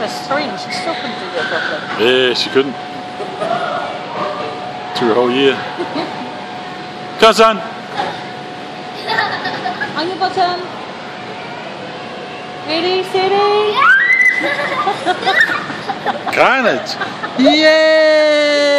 a syringe, she still couldn't do it properly. Yeah, she couldn't. Through a whole year. Come on, son. On your bottom. Ready, steady. Carnage. Yay!